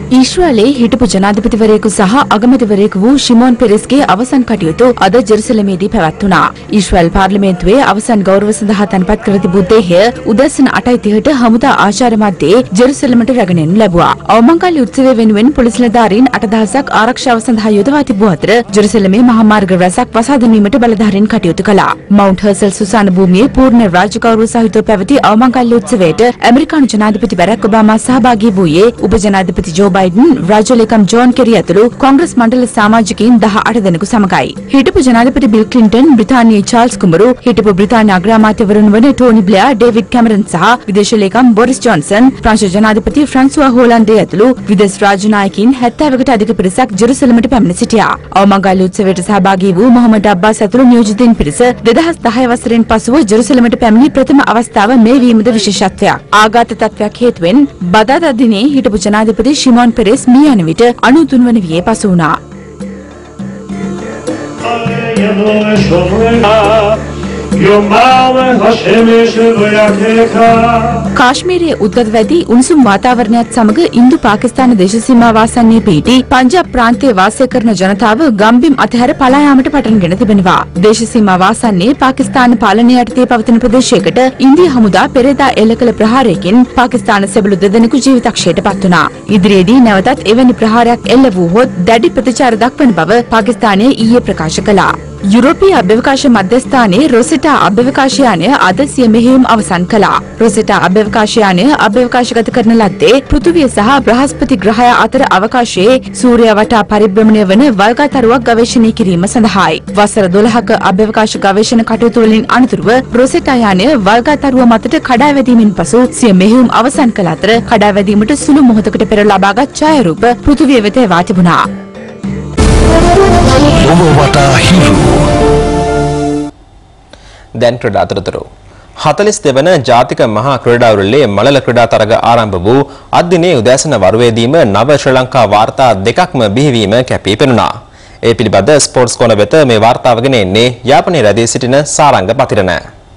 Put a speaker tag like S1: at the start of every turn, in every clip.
S1: ඊශ්‍රායලයේ හිටපු ජනාධිපතිවරයෙකු සහ අගමැතිවරයෙකු වූ ෂිමෝන් පෙරෙස්ගේ අවසන් කටයුතු අද ජෙරුසලමේදී පැවැත්වුණා. ඊශ්‍රායල් පාර්ලිමේන්තුවේ අවසන් ගෞරව සඳහා තැන්පත් කර තිබූ දේහය උදැසන 8:30ට හමුදා ආචාර්ය මැදේ ජෙරුසලමට රැගෙන එනු ලැබුවා. අවමංගල්‍ය උත්සවය වෙනුවෙන් පොලිස් නිලධාරීන් 8,000ක් ආරක්ෂාව සඳහා යොදවා තිබූ අතර ජෙරුසලමේ මහා මාර්ග රැසක් වසා දැමීමට බලධාරීන් කටයුතු කළා. මවුන්ට් හර්සල් සුසාන භූමියේ පූර්ණ රාජකෞරුව සහිතව පැවති අවමංගල්‍ය උත්සවයට ඇමරිකානු ජනාධිපති බැරක් ඔබාමා සහභාගී වූයේ උප ජනාධිපති ජෝ බයිඩන් රාජ්‍යලේකම් ජෝන් කෙරි ඇතුළු කොංග්‍රස් මණ්ඩල සමාජිකයින් 18 දෙනෙකු සමගයි. හිටපු ජනාධිපති බිල් ක්ලින්ටන්, බ්‍රිතාන්‍යයේ චාල්ස් කුමරු, හිටපු බ්‍රිතාන්‍ය අග්‍රාමාත්‍යවරුන් වන ටෝනි බ්ලෙයාර්, ඩේවිඩ් කැමරන් සහ විදේශ ලේකම් බොරිස් ජොන්සන්, ප්‍රංශ ජනාධිපති ෆ්‍රැන්සුවා හෝලන්ඩේ ඇතුළු විදේශ රාජ්‍ය නායකයින් 70කට අධික පිරිසක් ජෙරුසලමට පැමිණ සිටියා. අවමංගල්‍ය උත්සවයට සහභාගී වූ මොහමඩ් අබ්බාස් ඇතුළු නියෝජිතයින් පිරිස 2010 වසරෙන් පසුව ජෙරුසලමට පැමිණි ප්‍රථම අවස්ථාව මේ වීමද විශේෂත්වයක්. ආඝාත තත්ත්වයක් හේතුවෙන් බදාදා දිනේ හිටපු ජනාධිපති ෂිමෝන් පෙරෙස් මිය යන විට 93 වන වියේ පසු වුණා. කාශ්මීරයේ උද්ගත වැදී උණුසුම් වාතාවරණයත් සමග ඉන්දු පාකිස්තාන දේශ සීමාව ආසන්නයේ පිහිටි පංජාබ් ප්‍රාන්තයේ වාසය කරන ජනතාව ගම්බිම් අතහැර පලා යාමට පටන්ගෙන තිබෙනවා. දේශ සීමාව ආසන්නයේ පාකිස්තාන පාලනය යටතේ පවතින ප්‍රදේශයකට ඉන්දිය හමුදා පෙරේදා එල්ල කළ ප්‍රහාරයකින් පාකිස්තාන සෙබළු දෙදෙනෙකු ජීවිතක්ෂයට පත් වුණා. ඉදිරියේදී නැවතත් එවැනි ප්‍රහාරයක් එල්ල වූහොත් දැඩි ප්‍රතිචාර දක්වන බව පාකිස්තානය ඊයේ ප්‍රකාශ කළා. යුරෝපීය අභ්‍යවකාශ මධ්‍යස්ථානයේ රොසෙටා අභ්‍යවකාශ යානය අද සිය මෙහෙයුම් අවසන් කළා. රොසෙටා අභ්‍යවකාශ යානය අභ්‍යවකාශගත කරන ලද්දේ පෘථිවිය සහ බ්‍රහස්පති ග්‍රහය අතර අවකාශයේ සූර්යය වටා පරිභ්‍රමණය වන වල්ගතරුවක් ගවේෂණය කිරීම සඳහායි. වසර 12ක අභ්‍යවකාශ ගවේෂණ කටයුතු වලින් අනතුරුව රොසෙටා යානය වල්ගතරුව මතට කඩා වැදීමෙන් පසු සිය මෙහෙයුම් අවසන් කළ අතර කඩා වැදීමට සුළු මොහොතකට පෙර ලබාගත් ඡායාරූප පෘථිවිය වෙත එවා තිබුණා.
S2: දැන් ක්‍රීඩා අතරතුර 42 වන ජාතික මහා ක්‍රීඩා උළෙලේ මළල ක්‍රීඩා තරග ආරම්භ වූ අද්දිනේ උදෑසන වරුවේදීම නව ශ්‍රී ලංකා වාර්තා දෙකක්ම බිහිවීම කැපී පෙනුණා. ඒ පිළිබඳ ස්පෝර්ට්ස් කෝණ වෙත මේ වාර්තාව ගෙන එන්නේ යාපනයේ රැඳී සිටින සාරංග පතිරණ.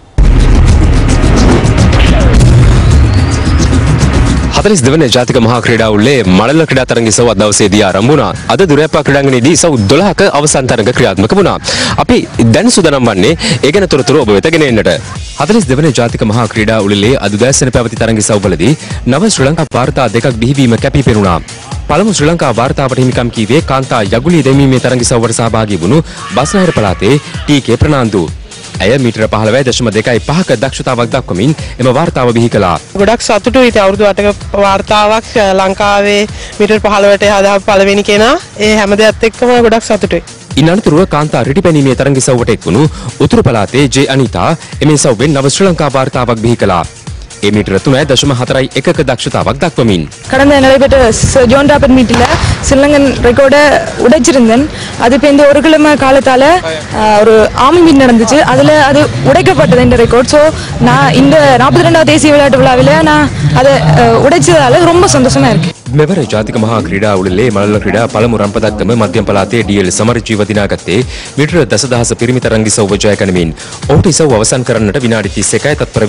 S3: 42 වන ජාතික මහා ක්‍රීඩා උළෙලේ මළල ක්‍රීඩා තරගය සවස් දවසේදී ආරම්භ වුණා. අද දුරයප්පා ක්‍රීඩාංගණයේදී සව් 12ක අවසන් තරග ක්‍රියාත්මක වුණා. අපි දැන් සූදානම් වන්නේ ඒ ගැන තොරතුරු ඔබ වෙත ගෙන එන්නට. 42 වන ජාතික මහා ක්‍රීඩා උළෙලේ අද උදෑසන පැවති තරගය සව්වලදී නව ශ්‍රී ලංකා වාර්තා දෙකක් බිහිවීම කැපී පෙනුණා. පළමු ශ්‍රී ලංකා වාර්තාවට හිමිකම් කීවේ කාන්තා යගුලී දැමීමේ තරගය සව්වට සහභාගී වුණු බස්නාහිර පළාතේ ටී.කේ. ප්‍රනාන්දු. ඇය මීටර 15.25ක දක්ෂතාවක් දක්වමින් එම වාර්තාව බිහි කළා.
S4: ගොඩක් සතුටුයි. ඉතින් අවුරුදු 8ක වාර්තාවක් ලංකාවේ මීටර 15ට හදාපු පළවෙනි කෙනා. ඒ හැම දෙයක් එක්කම ගොඩක් සතුටුයි.
S3: ඉන් අනතුරුව කාන්තා රිටිපැනීමේ තරග සව්වට එක්වුණු උතුරු පළාතේ ජේ අනිතා එමේ සව්වෙන් නව ශ්‍රී ලංකා වාර්තාවක් බිහි කළා. ඒ මීටර 3.41ක දක්ෂතාවක් දක්වමින්
S5: கடந்த நடைபெற்ற ஜோன் ராபர்ட் மீட்டில் ஸ்ரீலங்கன் ரெக்கார்டை உடைச்சிருந்தேன். அது இப்போ இந்த ஒரு கிழமை காலத்தால் ஒரு ஆமை மீட் நடந்துச்சு. அதில் அது உடைக்கப்பட்டது இந்த ரெக்கார்ட். ஸோ நான் இந்த 42வது தேசிய விளையாட்டு விழாவில் நான் அதை உடைச்சதால ரொம்ப சந்தோஷமா இருக்கு.
S3: මෙවර ජාතික මහා ක්‍රීඩා උළෙලේ මළල ක්‍රීඩා පළමු රන් පදක්කම මධ්‍යම පළාතේ ඩී.එල්. සමරජීව දිනාගත්තේ මීටර 10,000 පිරිමි තරඟ ඉසව්ව ජය ගනිමින් ඔහුට ඉසව්ව අවසන් කරන්නට විනාඩි 31යි තත්පර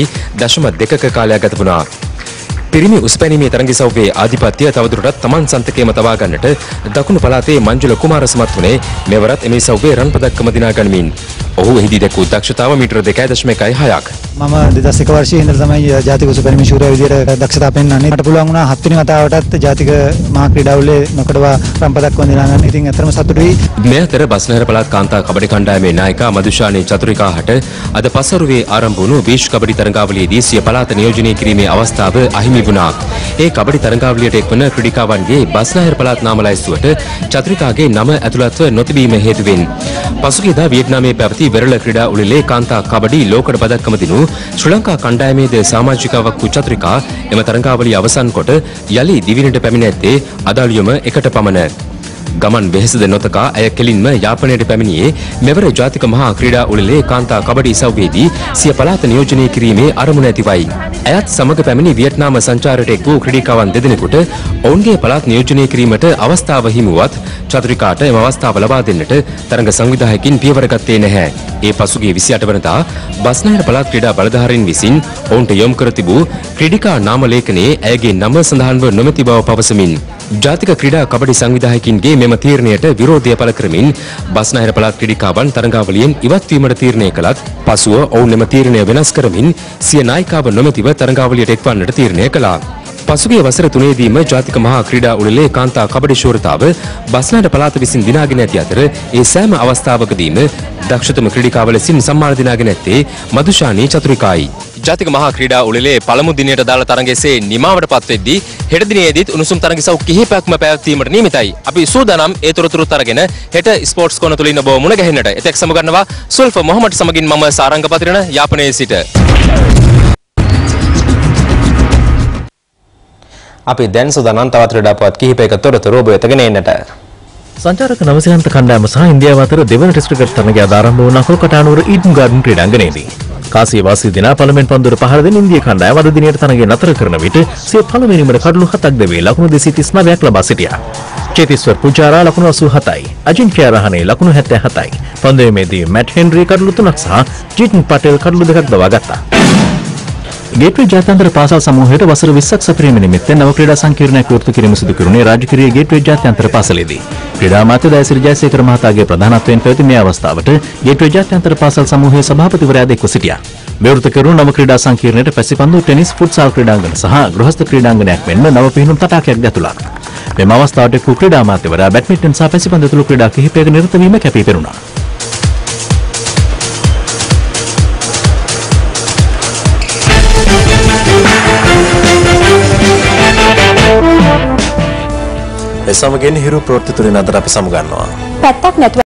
S3: 28.2ක කාලයක් ගත වුණා. පිරිමි උස්පැනීමේ තරඟ ඉසව්වේ ආධිපත්‍ය තවදුරටත් තමන් සන්තකේම තබා ගන්නට දකුණු පළාතේ මංජුල කුමාර සමත් වුණේ මෙවරත් එමේ ඉසව්වේ රන් පදක්කම දිනා ගනිමින්. ඔහු එහිදී දැක්වූ දක්ෂතාව මීටර 2.6ක්.
S6: මම 2001 වර්ෂයේ ඉඳලා තමයි ජාතික උසපැනීමේ ශූරයා විදියට දක්ෂතාව පෙන්වන්නේ. මට පුළුවන් වුණා 7 වෙනි වතාවටත් ජාතික මහා ක්‍රීඩා උළෙලේ නොකඩවා රන් පදක්කම දිනා ගන්න. ඉතින් ඇත්තටම සතුටුයි.
S3: මේ අතර බස්නාහිර පළාත් කාන්තා කබඩි කණ්ඩායමේ නායිකා මදුෂානී චතුරිකාහට අද පසරුවේ ආරම්භ වුණු විශ්ව කබඩි තරඟාවලියේදී සිය පළාත නියෝජනය කිරීමේ අවස්ථාව අහිමි වුණා. ඒ කබඩි තරඟාවලියට එක්වන ක්‍රීඩිකාවන්ගේ බස්නාහිර පළාත් නාම ලැයිස්තුවට චතුරිකාගේ නම ඇතුළත්ව නොතිබීම හේතුවෙන් පසුගියදා වියට්නාමයේ පැවති වෙරළ ක්‍රීඩා උළෙලේ කාන්තා කබඩි ලෝකඩ පදක්කම දිනු ශ්‍රී ලංකා කණ්ඩායමේද සමාජිකාවක් වූ චතුරිකා එම තරඟාවලිය අවසන් කොට යලි දිවිනට පැමිණ ඇත්තේ අදාළියම එකට පමණ. ගමන් වෙහෙසද නොතකා ඇය කෙලින්ම යාපනයට පැමිණියේ මෙවර ජාතික මහා ක්‍රීඩා උළෙලේ කාන්තා කබඩි ඉසව්වේදී සිය පළාත නියෝජනය කිරීමේ අරමුණ ඇතිවයි. ඇයත් සමග පැමිණි වියට්නාම සංචාරයට එක් වූ ක්‍රීඩිකාවන් දෙදෙනෙකුට ඔවුන්ගේ පළාත් නියෝජනය කිරීමට අවස්ථාව හිමිවත් චතුරිකාට එම අවස්ථාව ලබා දෙන්නට තරඟ සංවිධායකින් පියවර ගත්තේ නැහැ. ඒ පසුගිය 28 වනදා බස්නාහිර පළාත් ක්‍රීඩා බලධාරීන් විසින් ඔවුන්ට යොමු කර තිබූ ක්‍රීඩිකා නාම ලේඛනයේ ඇයගේ නම සඳහන්ව නොමැති බව පවසමින් ජාතික ක්‍රීඩා කබඩි සංවිධායකින්ගේ මෙම තීරණයට විරෝධය පළ කරමින් බස්නාහිර පළාත් ක්‍රීඩිකාවන් තරඟාවලියෙන් ඉවත් වීමට තීරණය කළත් පසුව ඔවුන් එම තීරණය වෙනස් කරමින් සිය නායිකාව නොමැතිව තරඟාවලියට එක්වන්නට තීරණය කළා. පසුගිය වසර 3ේදීම ජාතික මහා ක්‍රීඩා උළෙලේ කාන්තා කබඩි ශූරතාව බස්නාහිර පළාත විසින් දිනාගෙන ඇති අතර ඒ සෑම අවස්ථාවකදීම දක්ෂතම ක්‍රීඩිකාව ලෙසින් සම්මාන දිනාගෙන ඇත්තේ මදුෂානී චතුරිකායි. ජාතික මහා ක්‍රීඩා උළෙලේ පළමු දිනයට දාලා තරඟෙසේ නිමාවට පත් වෙද්දී හෙට දිනේදීත් උණුසුම් තරඟ සව් කිහිපයක්ම පැවැත්වීමට නියමිතයි. අපි සූදානම් ඒ තොරතුරුත් අරගෙන හෙට ස්පෝර්ට්ස් කෝණ තුලින් ඔබ මුණ ගැහෙන්නට. එතෙක් සමුගන්නවා සුල්ෆ මොහමඩ් සමගින් මම සාරංග පතිරණ යාපනයේ සිට.
S2: අපි දැන් සූදානම් තවත් ක්‍රීඩාපවත් කිහිපයක තොරතුරු ඔබ වෙතගෙන එන්නට.
S7: සංචාරක නවසීලන්ත කණ්ඩායම සහ ඉන්දියාව අතර දෙවන ටෙස්ට් ක්‍රිකට් තරගය ආරම්භ වුණ කොල්කතානුවර ඊඩන් ගාඩන් ක්‍රීඩාංගණයේදී කාසිය වාසී දිනා පළමුවෙන් පන්දුර පහර දෙන ඉන්දියා කණ්ඩායම අද දිනේට තරගය නතර කරන විට සිය පළමුවෙනිමට කඩලු 7ක් දෙවේ ලකුණු 239ක් ලබා සිටියා. චේතීස්වර් පුජාරා ලකුණු 87යි, අජින්ක්‍ය රහනේ ලකුණු 77යි. පන්දුවේදී මැට් හෙන්රි කඩලු 3ක් සහ ජීතන් පටේල් කඩලු 2ක් දවා ගත්තා. ගේට්වේ ජාත්‍යන්තර පාසල් සමූහයට වසර 20ක් සපිරීම නිමිත්තෙන් නව ක්‍රීඩා සංකීර්ණයක් විවෘත කිරීම සිදු කෙරුණේ රාජකිරිය ගේට්වේ ජාත්‍යන්තර පාසලේදී. ක්‍රීඩා අමාත්‍ය දයසිරි ජයසේකර මහතාගේ ප්‍රධානත්වයෙන් පැවති මේ අවස්ථාවට ගේට්වේ ජාත්‍යන්තර පාසල් සමූහයේ සභාපතිවරයාද එක්ව සිටියා. විවෘත කෙරුණු නව ක්‍රීඩා සංකීර්ණයට පැසිපන්දු, ටෙනිස්, ෆුට්සල් ක්‍රීඩාංගන සහ ගෘහස්ත ක්‍රීඩාංගනයක් මෙන්ම නව පිහිනුම් තටාකයක් ගැතුළා. මෙම අවස්ථාවට ක්‍රීඩා අමාත්‍යවරයා බැඩ්මින්ටන් සහ පැසිපන්දු ඇතුළු ක්‍රීඩා කිහිපයක නිරත වීම කැපී පෙනුණා.
S2: සමගින් හිරු ප්‍රවෘත්ති තුලින් අද අපි සමුගන්නවා.
S8: පැත්තක් නැතුව